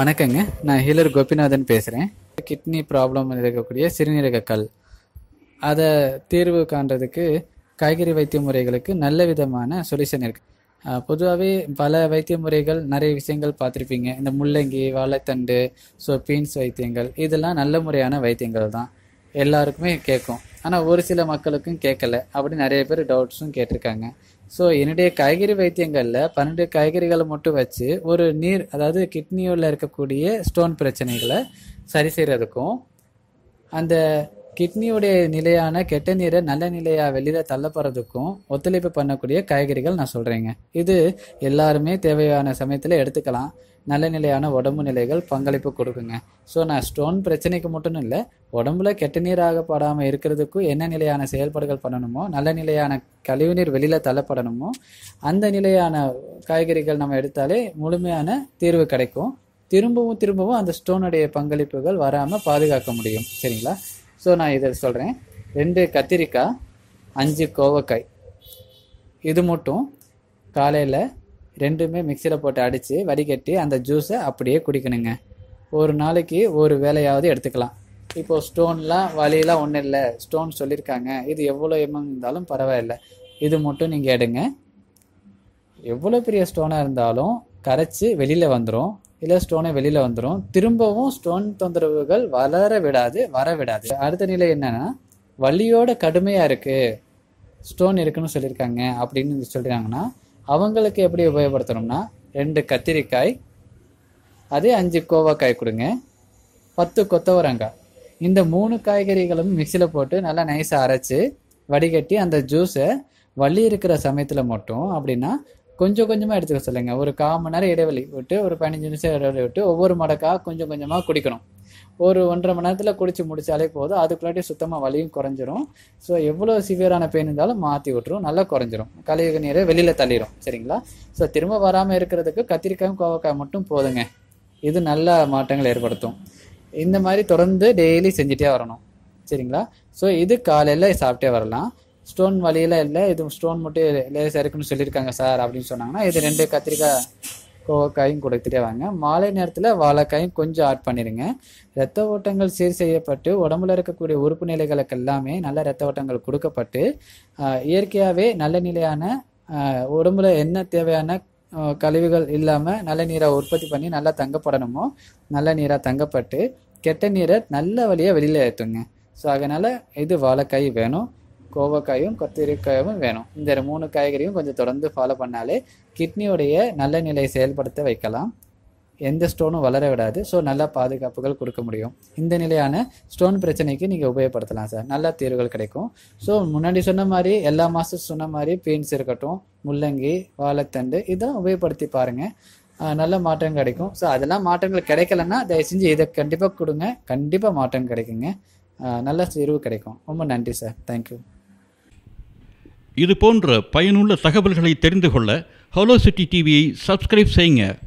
வணக்கங்க. நான் ஹீலர் கோபிநாதன் பேசுகிறேன். கிட்னி ப்ராப்ளம் இருக்கக்கூடிய சிறுநீரக கல், அதை தீர்வு காண்றதுக்கு காய்கறி வைத்திய முறைகளுக்கு நல்ல விதமான சொல்யூஷன் இருக்குது. பொதுவாகவே பல வைத்திய முறைகள் நிறைய விஷயங்கள் பார்த்துருப்பீங்க. இந்த முள்ளங்கி, வாழைத்தண்டு, பீன்ஸ் வைத்தியங்கள், இதெல்லாம் நல்ல முறையான வைத்தியங்கள் தான், எல்லாருக்குமே கேட்கும். ஆனால் ஒரு சில மக்களுக்கும் கேட்கல, அப்படி நிறைய பேர் டவுட்ஸும் கேட்டிருக்காங்க. என்னுடைய காய்கறி வைத்தியங்களில் 12 காய்கறிகளை மட்டும் வச்சு ஒரு நீர், அதாவது கிட்னியில் இருக்கக்கூடிய ஸ்டோன் பிரச்சனைகளை சரி செய்கிறதுக்கும், அந்த கிட்னியுடைய நிலையான கெட்ட நீரை நல்ல நிலையாக வெளியில் தள்ளப்படுறதுக்கும் ஒத்துழைப்பு பண்ணக்கூடிய காய்கறிகள் நான் சொல்கிறேங்க. இது எல்லாருமே தேவையான சமயத்தில் எடுத்துக்கலாம். நல்ல நிலையான உடம்பு நிலைகள் பங்களிப்பு கொடுக்குங்க. நான் ஸ்டோன் பிரச்சனைக்கு மட்டும் இல்லை, உடம்புல கெட்ட நீராகப்படாமல் இருக்கிறதுக்கும் என்ன நிலையான செயல்பாடுகள் பண்ணணுமோ, நல்ல நிலையான கழிவுநீர் வெளியில் தள்ளப்படணுமோ, அந்த நிலையான காய்கறிகள் நம்ம எடுத்தாலே முழுமையான தீர்வு கிடைக்கும். திரும்பவும் அந்த ஸ்டோனுடைய பங்களிப்புகள் வராமல் பாதுகாக்க முடியும். சரிங்களா? நான் இதை சொல்கிறேன். 2 கத்திரிக்காய், 5 கோவக்காய், இது மட்டும் காலையில் ரெண்டுமே மிக்சியில் போட்டு அடித்து வடிகட்டி அந்த ஜூஸை அப்படியே குடிக்கணுங்க. ஒரு நாளைக்கு ஒரு வேளையாவது எடுத்துக்கலாம். இப்போது ஸ்டோன்லாம் வலியெலாம் ஒன்றும் இல்லை, ஸ்டோன் சொல்லியிருக்காங்க, இது எவ்வளோ இருந்தாலும் பரவாயில்லை, இது மட்டும் நீங்கள் எடுங்க. எவ்வளோ பெரிய ஸ்டோனாக இருந்தாலும் கரைச்சி வெளியில் வந்துடும், இல்லை ஸ்டோனை வெளியில் வந்துடும். திரும்பவும் ஸ்டோன் தொந்தரவுகள் வர விடாது. அடுத்த நிலை என்னன்னா, வலியோட கடுமையாக இருக்குது, ஸ்டோன் இருக்குன்னு சொல்லியிருக்காங்க அப்படின்னு சொல்கிறாங்கன்னா, அவங்களுக்கு எப்படி உபயோகப்படுத்தணும்னா, 2 கத்திரிக்காய், அதே 5 கோவக்காய் கொடுங்க, 10 கொத்தவரங்காய், இந்த 3 காய்கறிகளும் மிக்சியில் போட்டு நல்லா நைஸாக அரைச்சி வடிகட்டி அந்த ஜூஸை வலி இருக்கிற சமயத்தில் மட்டும் அப்படின்னா கொஞ்சம் கொஞ்சமாக எடுத்துக்க சொல்லுங்க. ஒரு 1/4 மணி நேரம் இடைவெளி விட்டு, ஒரு 15 நிமிஷம் இடைவெளி விட்டு ஒவ்வொரு மடக்காக கொஞ்சம் கொஞ்சமாக குடிக்கணும். ஒரு 1.5 மணி நேரத்தில் குடிச்சு முடிச்சாலே போதும். அதுக்குள்ளாட்டி சுத்தமாக வலியும் குறைஞ்சிரும். எவ்வளோ சிவியரான பெயின் இருந்தாலும் மாற்றி விட்டுரும், நல்லா குறைஞ்சிரும், கழிவு நீரை வெளியில் தள்ளிடும். சரிங்களா? திரும்ப வராமல் இருக்கிறதுக்கு கத்திரிக்காயும் கோவக்காய் மட்டும் போதுங்க. இது நல்ல மாற்றங்கள் ஏற்படுத்தும். இந்த மாதிரி தொடர்ந்து டெய்லி செஞ்சுட்டே வரணும். சரிங்களா? இது காலையில் சாப்பிட்டே வரலாம். ஸ்டோன் வலியில் இல்லை, இது ஸ்டோன் மட்டும் லேசாக இருக்குன்னு சொல்லியிருக்காங்க சார் அப்படின்னு சொன்னாங்கன்னா, இது 2 கத்திரிக்காய் கோவக்காயும் கொடுத்துட்டே வாங்க. மாலை நேரத்தில் வாழைக்காயும் கொஞ்சம் ஆட் பண்ணிடுங்க. இரத்த ஓட்டங்கள் சீர் செய்யப்பட்டு உடம்புல இருக்கக்கூடிய உறுப்பு நிலைகளுக்கு எல்லாமே நல்ல இரத்த ஓட்டங்கள் கொடுக்கப்பட்டு, இயற்கையாகவே நல்ல நிலையான உடம்புல என்ன தேவையான கழிவுகள் இல்லாமல் நல்ல நீரை உற்பத்தி பண்ணி நல்லா தங்கப்படணுமோ நல்ல நீராக தங்கப்பட்டு கெட்ட நீரை நல்ல வழியாக வெளியில் ஏற்றுங்க. அதனால் இது வாழைக்காய் வேணும், கோவக்காயும் கத்திரிக்காயும் வேணும். இந்த 3 காய்கறியும் கொஞ்சம் தொடர்ந்து ஃபாலோ பண்ணாலே கிட்னியோடைய நல்ல நிலையை செயல்படுத்த வைக்கலாம். எந்த ஸ்டோனும் வளர விடாது. நல்ல பாதுகாப்புகள் கொடுக்க முடியும். இந்த நிலையான ஸ்டோன் பிரச்சனைக்கு நீங்கள் உபயோகப்படுத்தலாம் சார். நல்ல தீர்வுகள் கிடைக்கும். முன்னாடி சொன்ன மாதிரி எல்லா மாதம் சொன்ன மாதிரி பீன்ஸ் இருக்கட்டும், முள்ளங்கி, வாழைத்தண்டு, இதெல்லாம் உபயோகப்படுத்தி பாருங்கள், நல்ல மாற்றம் கிடைக்கும். அதெல்லாம் மாற்றங்கள் கிடைக்கலன்னா தயவு செஞ்சு இதை கண்டிப்பாக கொடுங்க, கண்டிப்பாக மாற்றம் கிடைக்குங்க, நல்ல தீர்வு கிடைக்கும். ரொம்ப நன்றி சார். தேங்க்யூ. இது போன்ற பயனுள்ள தகவல்களை தெரிந்து கொள்ள ஹலோ சிட்டி டிவியை சப்ஸ்கிரைப் செய்யுங்க.